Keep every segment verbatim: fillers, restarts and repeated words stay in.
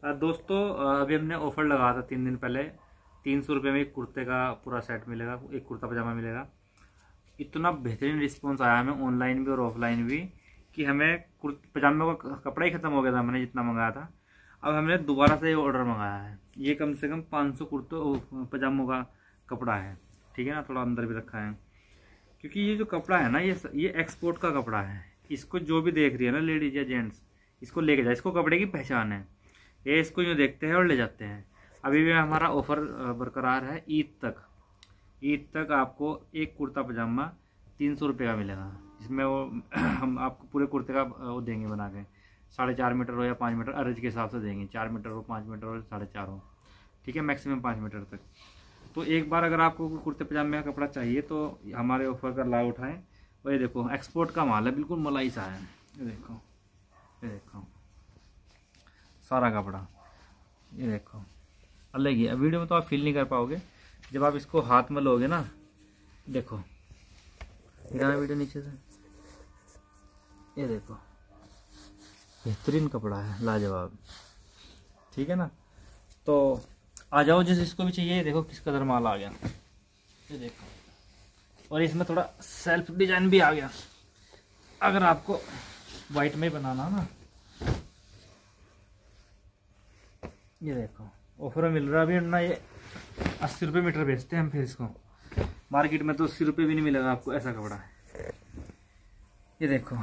अ, दोस्तों अ, अभी हमने ऑफर लगाया था तीन दिन पहले। तीन सौ रुपये में एक कुर्ते का पूरा सेट मिलेगा, एक कुर्ता पजामा मिलेगा। इतना बेहतरीन रिस्पॉन्स आया हमें ऑनलाइन भी और ऑफलाइन भी कि हमें कुर्ते पजामे का कपड़ा ही ख़त्म हो गया था मैंने जितना मंगाया था। अब हमने दोबारा से ये ऑर्डर मंगाया है। ये कम से कम पाँच सौ कुर्तों पजामों का कपड़ा है, ठीक है ना। थोड़ा अंदर भी रखा है क्योंकि ये जो कपड़ा है ना, ये ये एक्सपोर्ट का कपड़ा है। इसको जो भी देख रही है ना लेडीज या जेंट्स, इसको लेके जाए, इसको कपड़े की पहचान है। ये इसको यूँ देखते हैं और ले जाते हैं। अभी भी हमारा ऑफर बरकरार है ईद तक। ईद तक आपको एक कुर्ता पजामा तीन सौ रुपये का मिलेगा, जिसमें वो हम आपको पूरे कुर्ते का वो देंगे बना के। साढ़े चार मीटर हो या पाँच मीटर अरज के हिसाब से देंगे, चार मीटर हो, पाँच मीटर हो, साढ़े चार हो, ठीक है, मैक्सिमम पाँच मीटर तक। तो एक बार अगर आपको कुर्ते पजामे का कपड़ा चाहिए तो हमारे ऑफर का लाभ उठाएं। और ये देखो एक्सपोर्ट का माल है, बिल्कुल मलाई सा है। ये देखो, ये देखो सारा कपड़ा, ये देखो अलग ही है। वीडियो में तो आप फील नहीं कर पाओगे, जब आप इसको हाथ में लोगे ना। देखो दिखाना वीडियो नीचे से, ये देखो बेहतरीन कपड़ा है, लाजवाब, ठीक है ना। तो आ जाओ जिस इसको भी चाहिए। ये देखो किस कदर माल आ गया, ये देखो। और इसमें थोड़ा सेल्फ डिजाइन भी आ गया। अगर आपको वाइट में ही बनाना ना, ये देखो ऑफर में मिल रहा है अभी ना। ये अस्सी रुपये मीटर बेचते हैं हम, फिर इसको मार्केट में तो अस्सी रुपये भी नहीं मिलेगा आपको ऐसा कपड़ा है। ये देखो,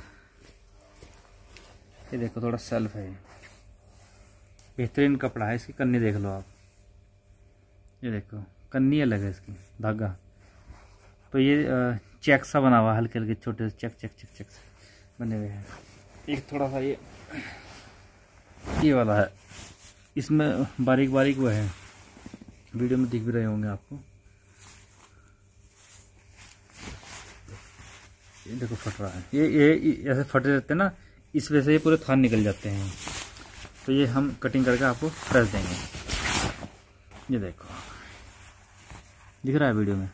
ये देखो थोड़ा सेल्फ है, बेहतरीन कपड़ा है। इसकी कन्नी देख लो आप, ये देखो कन्नी अलग है इसकी, धागा। तो ये चेक सा बना हुआ, हल्के हल्के छोटे से चेक चेक चेक चेक बने हुए हैं। एक थोड़ा सा ये ये वाला है, इसमें बारीक बारीक वो है, वीडियो में दिख भी रहे होंगे आपको। ये देखो फट रहा है, ये ये ऐसे फटे रहते हैं ना, इस वजह से ये पूरे थान निकल जाते हैं। तो ये हम कटिंग करके आपको फ्रेश देंगे। ये देखो दिख रहा है वीडियो में,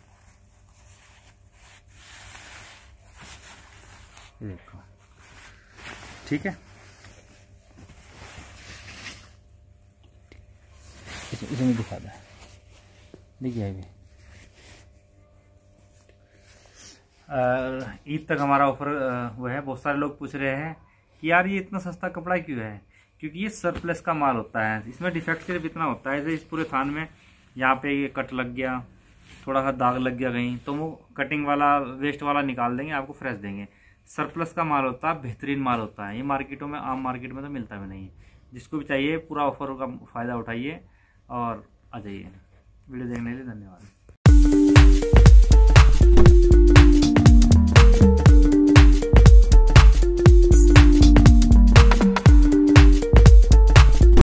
ये देखो, ठीक है। इसे नहीं दिखा दे, देखिए अभी ईद तक हमारा ऑफर वो है। बहुत सारे लोग पूछ रहे हैं कि यार ये इतना सस्ता कपड़ा क्यों है, क्योंकि ये सरप्लस का माल होता है। इसमें डिफेक्ट सिर्फ इतना होता है, जैसे इस पूरे थान में यहाँ पे ये कट लग गया, थोड़ा सा दाग लग गया कहीं, तो वो कटिंग वाला वेस्ट वाला निकाल देंगे, आपको फ्रेश देंगे। सरप्लस का माल होता है, बेहतरीन माल होता है। ये मार्केटों में, आम मार्केट में तो मिलता भी नहीं है। जिसको भी चाहिए पूरा ऑफर का फ़ायदा उठाइए और आ जाइए। वीडियो देखने के लिए धन्यवाद।